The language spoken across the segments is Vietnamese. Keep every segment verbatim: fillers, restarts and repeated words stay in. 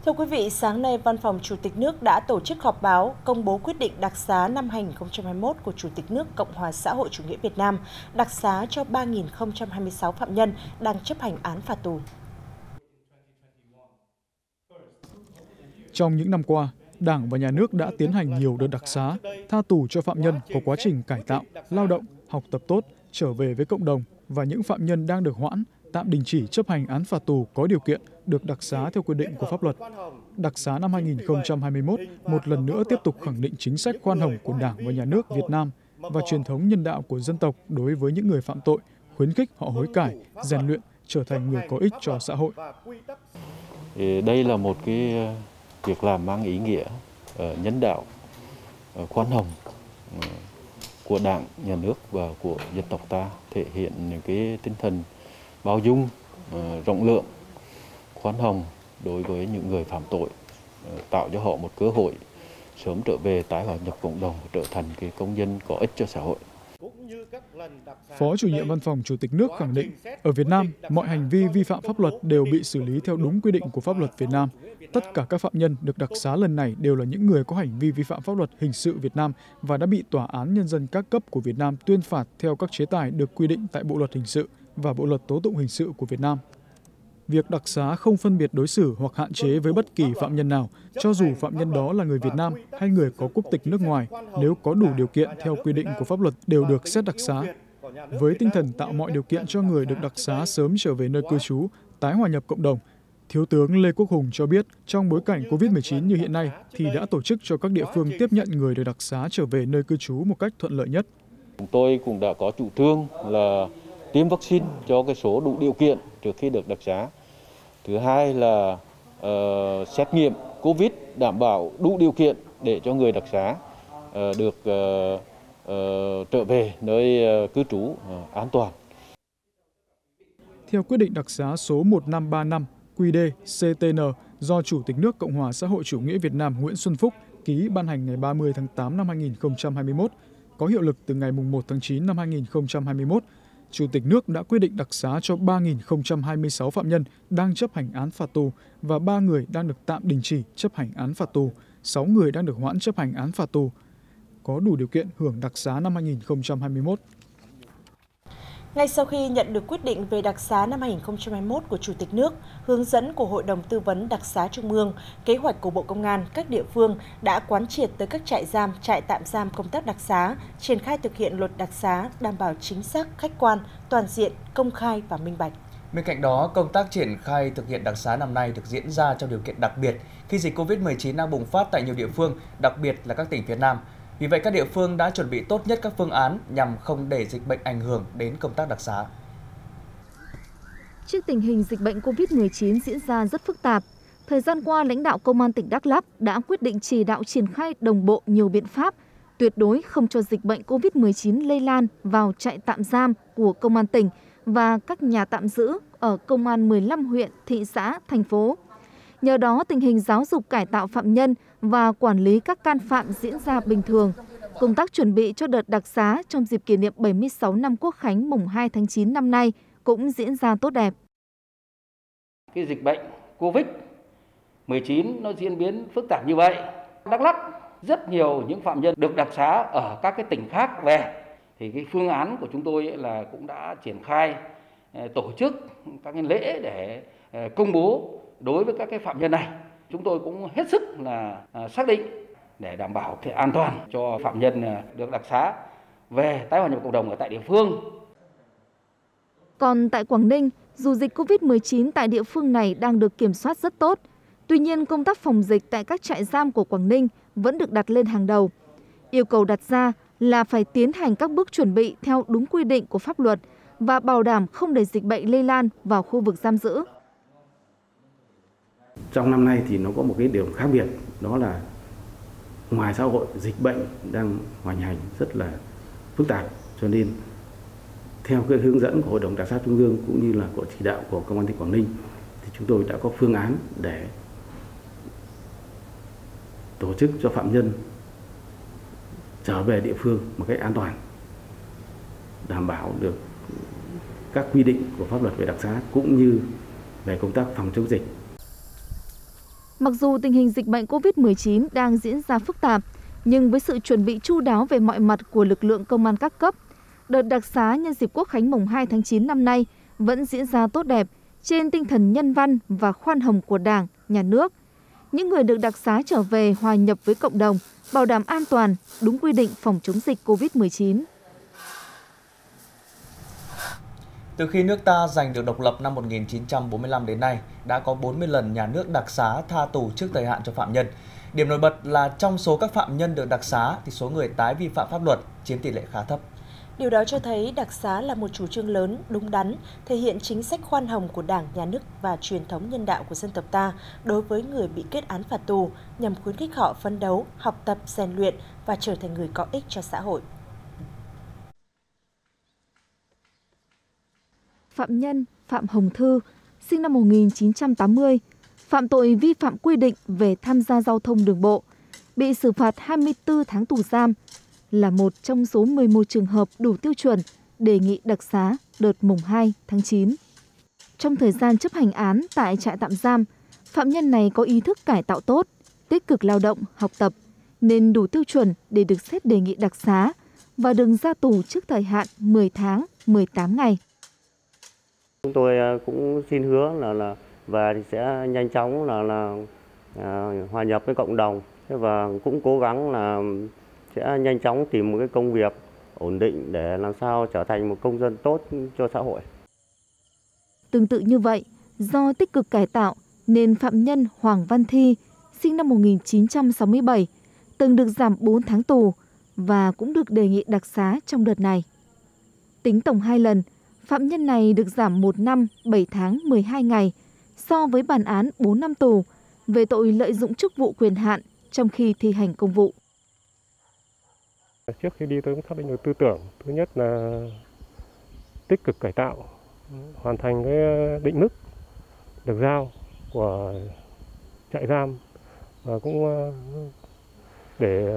Thưa quý vị, sáng nay Văn phòng Chủ tịch nước đã tổ chức họp báo công bố quyết định đặc xá năm hai nghìn không trăm hai mươi mốt của Chủ tịch nước Cộng hòa xã hội chủ nghĩa Việt Nam, đặc xá cho ba nghìn không trăm hai mươi sáu phạm nhân đang chấp hành án phạt tù. Trong những năm qua, Đảng và Nhà nước đã tiến hành nhiều đợt đặc xá, tha tù cho phạm nhân có quá trình cải tạo, lao động, học tập tốt, trở về với cộng đồng và những phạm nhân đang được hoãn, tạm đình chỉ chấp hành án phạt tù có điều kiện được đặc xá theo quy định của pháp luật. Đặc xá năm hai nghìn không trăm hai mươi mốt một lần nữa tiếp tục khẳng định chính sách khoan hồng của Đảng và Nhà nước Việt Nam và truyền thống nhân đạo của dân tộc đối với những người phạm tội, khuyến khích họ hối cải, rèn luyện, trở thành người có ích cho xã hội. Đây là một cái việc làm mang ý nghĩa nhân đạo, khoan hồng của Đảng, Nhà nước và của dân tộc ta, thể hiện những cái tinh thần bao dung, rộng lượng, khoan hồng đối với những người phạm tội, tạo cho họ một cơ hội sớm trở về tái hòa nhập cộng đồng, trở thành cái công dân có ích cho xã hội. Phó chủ nhiệm Văn phòng Chủ tịch nước khẳng định, ở Việt Nam, mọi hành vi vi phạm pháp luật đều bị xử lý theo đúng quy định của pháp luật Việt Nam. Tất cả các phạm nhân được đặc xá lần này đều là những người có hành vi vi phạm pháp luật hình sự Việt Nam và đã bị Tòa án Nhân dân các cấp của Việt Nam tuyên phạt theo các chế tài được quy định tại Bộ luật hình sự và Bộ luật tố tụng hình sự của Việt Nam. Việc đặc xá không phân biệt đối xử hoặc hạn chế với bất kỳ phạm nhân nào, cho dù phạm nhân đó là người Việt Nam hay người có quốc tịch nước ngoài, nếu có đủ điều kiện theo quy định của pháp luật đều được xét đặc xá. Với tinh thần tạo mọi điều kiện cho người được đặc xá sớm trở về nơi cư trú, tái hòa nhập cộng đồng, Thiếu tướng Lê Quốc Hùng cho biết trong bối cảnh Covid mười chín như hiện nay thì đã tổ chức cho các địa phương tiếp nhận người được đặc xá trở về nơi cư trú một cách thuận lợi nhất. Chúng tôi cũng đã có chủ trương là tiêm vaccine cho cái số đủ điều kiện trước khi được đặc xá. Thứ hai là uh, xét nghiệm Covid đảm bảo đủ điều kiện để cho người đặc xá uh, được uh, uh, trở về nơi uh, cư trú uh, an toàn. Theo quyết định đặc xá số một năm ba năm Q D C T N do Chủ tịch nước Cộng hòa xã hội chủ nghĩa Việt Nam Nguyễn Xuân Phúc ký ban hành ngày ba mươi tháng tám năm hai nghìn không trăm hai mươi mốt, có hiệu lực từ ngày mùng một tháng chín năm hai nghìn không trăm hai mươi mốt, Chủ tịch nước đã quyết định đặc xá cho ba nghìn không trăm hai mươi sáu phạm nhân đang chấp hành án phạt tù và ba người đang được tạm đình chỉ chấp hành án phạt tù, sáu người đang được hoãn chấp hành án phạt tù, có đủ điều kiện hưởng đặc xá năm hai nghìn không trăm hai mươi mốt. Ngay sau khi nhận được quyết định về đặc xá năm hai nghìn không trăm hai mươi mốt của Chủ tịch nước, hướng dẫn của Hội đồng Tư vấn Đặc xá Trung ương, kế hoạch của Bộ Công an, các địa phương đã quán triệt tới các trại giam, trại tạm giam công tác đặc xá, triển khai thực hiện luật đặc xá, đảm bảo chính xác, khách quan, toàn diện, công khai và minh bạch. Bên cạnh đó, công tác triển khai thực hiện đặc xá năm nay được diễn ra trong điều kiện đặc biệt khi dịch Covid mười chín đang bùng phát tại nhiều địa phương, đặc biệt là các tỉnh phía Nam. Vì vậy, các địa phương đã chuẩn bị tốt nhất các phương án nhằm không để dịch bệnh ảnh hưởng đến công tác đặc xá. Trước tình hình dịch bệnh Covid mười chín diễn ra rất phức tạp, thời gian qua lãnh đạo Công an tỉnh Đắk Lắk đã quyết định chỉ đạo triển khai đồng bộ nhiều biện pháp, tuyệt đối không cho dịch bệnh Covid mười chín lây lan vào trại tạm giam của Công an tỉnh và các nhà tạm giữ ở Công an mười lăm huyện, thị xã, thành phố. Nhờ đó, tình hình giáo dục cải tạo phạm nhân và quản lý các can phạm diễn ra bình thường. Công tác chuẩn bị cho đợt đặc xá trong dịp kỷ niệm bảy mươi sáu năm Quốc khánh mùng hai tháng chín năm nay cũng diễn ra tốt đẹp. Cái dịch bệnh Covid mười chín nó diễn biến phức tạp như vậy. Đắk Lắk rất nhiều những phạm nhân được đặc xá ở các cái tỉnh khác về. Thì cái phương án của chúng tôi là cũng đã triển khai tổ chức các cái lễ để công bố đối với các cái phạm nhân này. Chúng tôi cũng hết sức là xác định để đảm bảo cái an toàn cho phạm nhân được đặc xá về tái hòa nhập cộng đồng ở tại địa phương. Còn tại Quảng Ninh, dù dịch Covid mười chín tại địa phương này đang được kiểm soát rất tốt, tuy nhiên công tác phòng dịch tại các trại giam của Quảng Ninh vẫn được đặt lên hàng đầu. Yêu cầu đặt ra là phải tiến hành các bước chuẩn bị theo đúng quy định của pháp luật và bảo đảm không để dịch bệnh lây lan vào khu vực giam giữ. Trong năm nay thì nó có một cái điểm khác biệt, đó là ngoài xã hội dịch bệnh đang hoành hành rất là phức tạp, cho nên theo cái hướng dẫn của Hội đồng Đặc xá Trung ương cũng như là của chỉ đạo của Công an tỉnh Quảng Ninh thì chúng tôi đã có phương án để tổ chức cho phạm nhân trở về địa phương một cách an toàn, đảm bảo được các quy định của pháp luật về đặc xá cũng như về công tác phòng chống dịch. Mặc dù tình hình dịch bệnh Covid mười chín đang diễn ra phức tạp, nhưng với sự chuẩn bị chu đáo về mọi mặt của lực lượng công an các cấp, đợt đặc xá nhân dịp Quốc khánh mùng hai tháng chín năm nay vẫn diễn ra tốt đẹp trên tinh thần nhân văn và khoan hồng của Đảng, Nhà nước. Những người được đặc xá trở về hòa nhập với cộng đồng, bảo đảm an toàn, đúng quy định phòng chống dịch Covid mười chín. Từ khi nước ta giành được độc lập năm một nghìn chín trăm bốn mươi lăm đến nay, đã có bốn mươi lần nhà nước đặc xá tha tù trước thời hạn cho phạm nhân. Điểm nổi bật là trong số các phạm nhân được đặc xá thì số người tái vi phạm pháp luật chiếm tỷ lệ khá thấp. Điều đó cho thấy đặc xá là một chủ trương lớn, đúng đắn, thể hiện chính sách khoan hồng của Đảng, Nhà nước và truyền thống nhân đạo của dân tộc ta đối với người bị kết án phạt tù, nhằm khuyến khích họ phấn đấu, học tập, rèn luyện và trở thành người có ích cho xã hội. Phạm nhân Phạm Hồng Thư, sinh năm một nghìn chín trăm tám mươi, phạm tội vi phạm quy định về tham gia giao thông đường bộ, bị xử phạt hai mươi tư tháng tù giam, là một trong số mười một trường hợp đủ tiêu chuẩn đề nghị đặc xá đợt mùng hai tháng chín. Trong thời gian chấp hành án tại trại tạm giam, phạm nhân này có ý thức cải tạo tốt, tích cực lao động, học tập, nên đủ tiêu chuẩn để được xét đề nghị đặc xá và được ra tù trước thời hạn mười tháng, mười tám ngày. Chúng tôi cũng xin hứa là là về thì sẽ nhanh chóng là là à, hòa nhập với cộng đồng và cũng cố gắng là sẽ nhanh chóng tìm một cái công việc ổn định để làm sao trở thành một công dân tốt cho xã hội. Tương tự như vậy, do tích cực cải tạo nên phạm nhân Hoàng Văn Thi, sinh năm một nghìn chín trăm sáu mươi bảy, từng được giảm bốn tháng tù và cũng được đề nghị đặc xá trong đợt này. Tính tổng hai lần, phạm nhân này được giảm một năm bảy tháng mười hai ngày so với bản án bốn năm tù về tội lợi dụng chức vụ quyền hạn trong khi thi hành công vụ. Trước khi đi tôi cũng xác định được tư tưởng. Thứ nhất là tích cực cải tạo, hoàn thành cái định mức được giao của trại giam và cũng để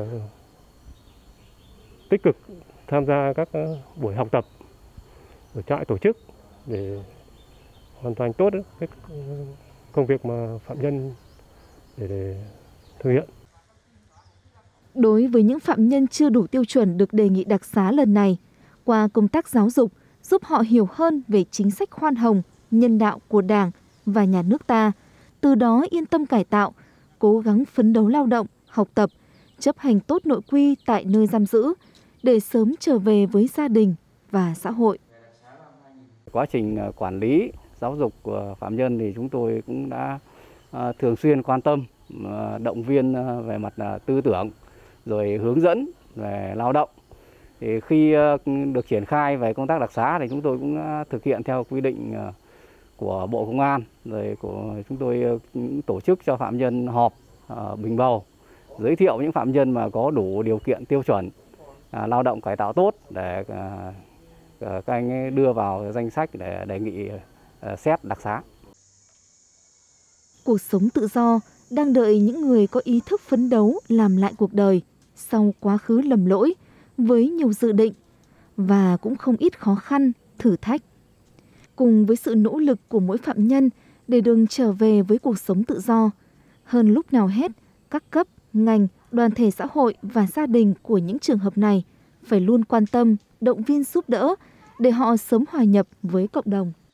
tích cực tham gia các buổi học tập ở trại tổ chức để hoàn thành tốt cái công việc mà phạm nhân để, để thực hiện. Đối với những phạm nhân chưa đủ tiêu chuẩn được đề nghị đặc xá lần này, qua công tác giáo dục giúp họ hiểu hơn về chính sách khoan hồng, nhân đạo của Đảng và Nhà nước ta, từ đó yên tâm cải tạo, cố gắng phấn đấu lao động, học tập, chấp hành tốt nội quy tại nơi giam giữ để sớm trở về với gia đình và xã hội. Quá trình quản lý, giáo dục của phạm nhân thì chúng tôi cũng đã thường xuyên quan tâm, động viên về mặt tư tưởng, rồi hướng dẫn về lao động. Thì khi được triển khai về công tác đặc xá thì chúng tôi cũng thực hiện theo quy định của Bộ Công an, rồi của chúng tôi cũng tổ chức cho phạm nhân họp bình bầu, giới thiệu những phạm nhân mà có đủ điều kiện tiêu chuẩn lao động cải tạo tốt để các anh ấy đưa vào danh sách để đề nghị xét đặc xá. Cuộc sống tự do đang đợi những người có ý thức phấn đấu làm lại cuộc đời sau quá khứ lầm lỗi với nhiều dự định và cũng không ít khó khăn, thử thách. Cùng với sự nỗ lực của mỗi phạm nhân để đường trở về với cuộc sống tự do, hơn lúc nào hết, các cấp, ngành, đoàn thể xã hội và gia đình của những trường hợp này phải luôn quan tâm, động viên giúp đỡ để họ sớm hòa nhập với cộng đồng.